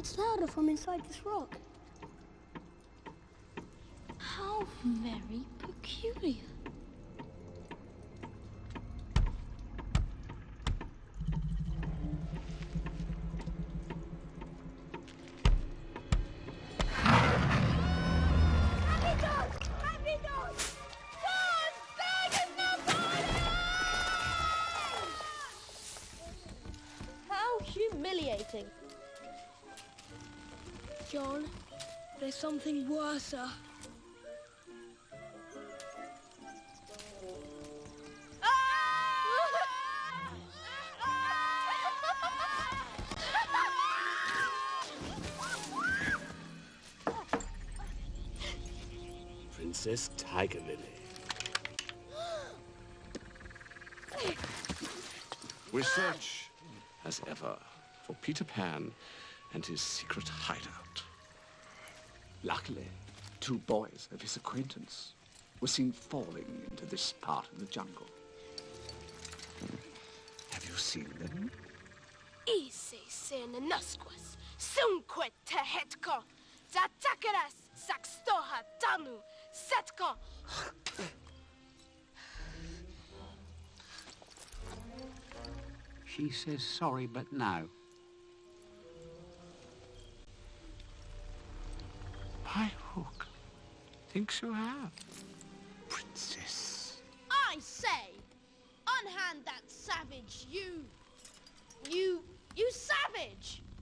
That's louder from inside this rock. How very peculiar. How humiliating. John, there's something worse. Princess Tiger Lily. We search, as ever, for Peter Pan and his secret hideout. Luckily, 2 boys of his acquaintance were seen falling into this part of the jungle. Have you seen them? Ise senenasquas, sunque tehetko, zatakeras saxtoha tanu, setko. She says sorry, but no. By hook. Thinks you have. Princess. I say, unhand that savage, you savage!